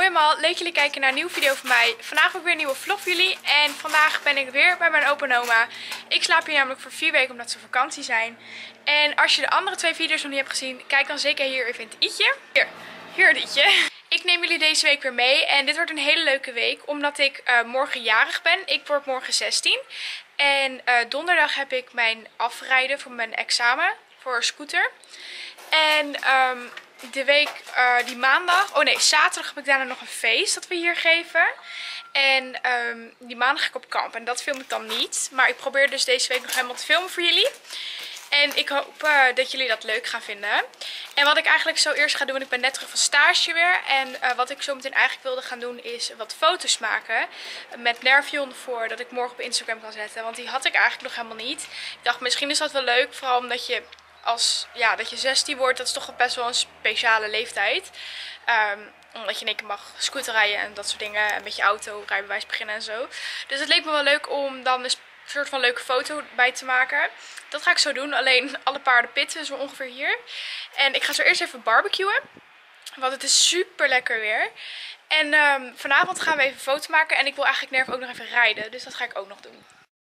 Hoi allemaal, leuk jullie kijken naar een nieuwe video van mij. Vandaag heb ik weer een nieuwe vlog voor jullie. En vandaag ben ik weer bij mijn opa en oma. Ik slaap hier namelijk voor 4 weken omdat ze op vakantie zijn. En als je de andere 2 video's nog niet hebt gezien, kijk dan zeker hier even in het i'tje. Hier het i'tje. Ik neem jullie deze week weer mee. En dit wordt een hele leuke week omdat ik morgen jarig ben. Ik word morgen 16. En donderdag heb ik mijn afrijden voor mijn examen voor scooter. En de week, die maandag, zaterdag heb ik daarna nog een feest dat we hier geven. En die maandag ga ik op kamp en dat film ik dan niet. Maar ik probeer dus deze week nog helemaal te filmen voor jullie. En ik hoop dat jullie dat leuk gaan vinden. En wat ik eigenlijk zo eerst ga doen, ik ben net terug van stage weer. En wat ik zo meteen eigenlijk wilde gaan doen is wat foto's maken. Met Nervion voor dat ik morgen op Instagram kan zetten. Want die had ik eigenlijk nog helemaal niet. Ik dacht misschien is dat wel leuk, vooral omdat je... dat je 16 wordt, dat is toch best wel een speciale leeftijd. Omdat je in één keer mag scooter rijden en dat soort dingen. En met je auto, rijbewijs beginnen en zo. Dus het leek me wel leuk om dan een soort van leuke foto bij te maken. Dat ga ik zo doen. Alleen alle paarden pitten zo ongeveer hier. En ik ga zo eerst even barbecuen. Want het is super lekker weer. En vanavond gaan we even een foto maken. En ik wil eigenlijk Nerv ook nog even rijden. Dus dat ga ik ook nog doen.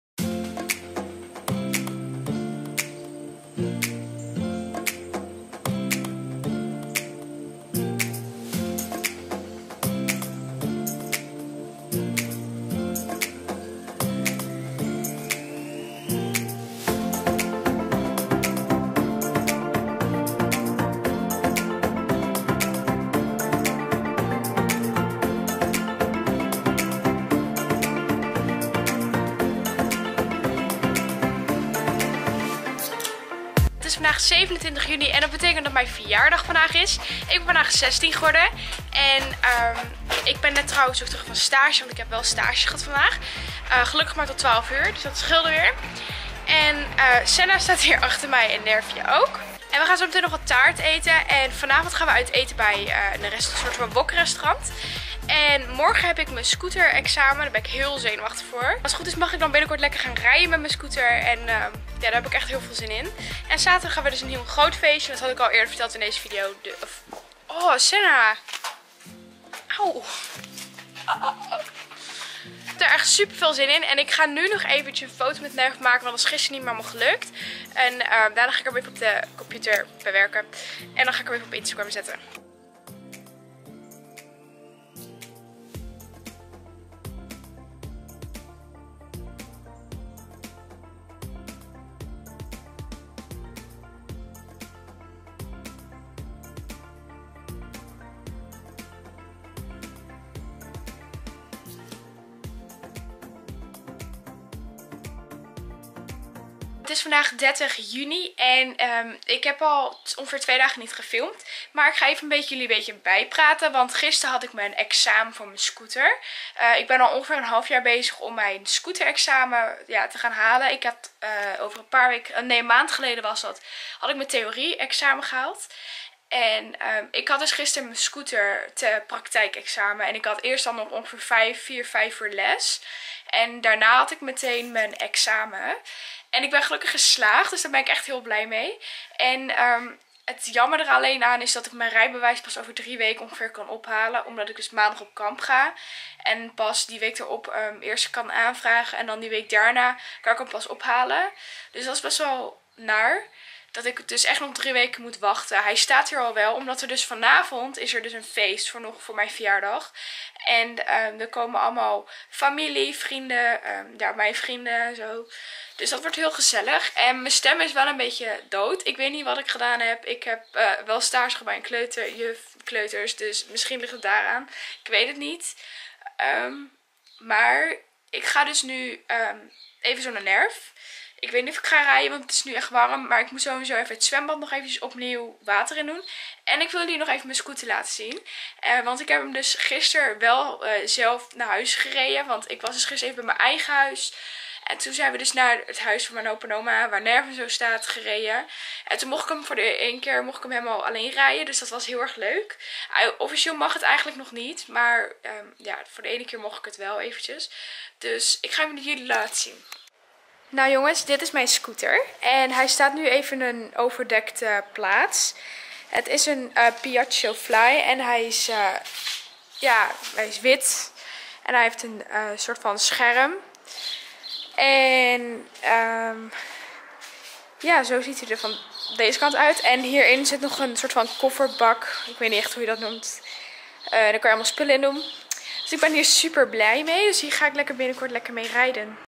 Het is vandaag 27 juni en dat betekent dat mijn verjaardag vandaag is. Ik ben vandaag 16 geworden. En ik ben net trouwens ook terug van stage, want ik heb wel stage gehad vandaag. Gelukkig maar tot 12 uur, dus dat scheelde weer. En Senna staat hier achter mij en Nervje ook. En we gaan zo meteen nog wat taart eten. En vanavond gaan we uit eten bij een soort van wokrestaurant. En morgen heb ik mijn scooter-examen. Daar ben ik heel zenuwachtig voor. Als het goed is mag ik dan binnenkort lekker gaan rijden met mijn scooter. En ja, daar heb ik echt heel veel zin in. En zaterdag gaan we dus een heel groot feestje. Dat had ik al eerder verteld in deze video. Oh, Senna. Auw. Ik heb er echt super veel zin in. En ik ga nu nog eventjes een foto met Nerv maken. Want dat is gisteren niet meer helemaal gelukt. En daarna ga ik hem even op de computer bewerken. En dan ga ik hem even op Instagram zetten. Het is vandaag 30 juni en ik heb al ongeveer 2 dagen niet gefilmd. Maar ik ga even jullie een beetje bijpraten, want gisteren had ik mijn examen voor mijn scooter. Ik ben al ongeveer een half jaar bezig om mijn scooterexamen te gaan halen. Ik had over een paar weken, een maand geleden was dat, had ik mijn theorie-examen gehaald. En ik had dus gisteren mijn scooter te praktijkexamen. En ik had eerst dan nog ongeveer 4-5 uur les. En daarna had ik meteen mijn examen. En ik ben gelukkig geslaagd, dus daar ben ik echt heel blij mee. En het jammer er alleen aan is dat ik mijn rijbewijs pas over 3 weken ongeveer kan ophalen. Omdat ik dus maandag op kamp ga. En pas die week erop eerst kan aanvragen. En dan die week daarna kan ik hem pas ophalen. Dus dat is best wel naar. Dat ik dus echt nog 3 weken moet wachten. Hij staat hier al wel. Omdat er dus vanavond is er dus een feest voor mijn verjaardag. En er komen allemaal familie, vrienden. Mijn vrienden en zo. Dus dat wordt heel gezellig. En mijn stem is wel een beetje dood. Ik weet niet wat ik gedaan heb. Ik heb wel stage gedaan bij een kleuters. Dus misschien ligt het daaraan. Ik weet het niet. Maar ik ga dus nu even zo naar Nerv. Ik weet niet of ik ga rijden, want het is nu echt warm. Maar ik moet sowieso even het zwembad nog eventjes opnieuw water in doen. En ik wil jullie nog even mijn scooter laten zien. Want ik heb hem dus gisteren wel zelf naar huis gereden. Want ik was dus gisteren even bij mijn eigen huis. En toen zijn we dus naar het huis van mijn opa en oma, waar Nerv en zo staat, gereden. En toen mocht ik hem voor de 1 keer helemaal alleen rijden. Dus dat was heel erg leuk. Officieel mag het eigenlijk nog niet. Maar voor de ene keer mocht ik het wel eventjes. Dus ik ga hem jullie laten zien. Nou jongens, dit is mijn scooter. En hij staat nu even in een overdekte plaats. Het is een Piaggio Fly en hij is ja, hij is wit. En hij heeft een soort van scherm. En ja, zo ziet hij er van deze kant uit. En hierin zit nog een soort van kofferbak. Ik weet niet echt hoe je dat noemt. Daar kan je allemaal spullen in doen. Dus ik ben hier super blij mee. Dus hier ga ik binnenkort lekker mee rijden.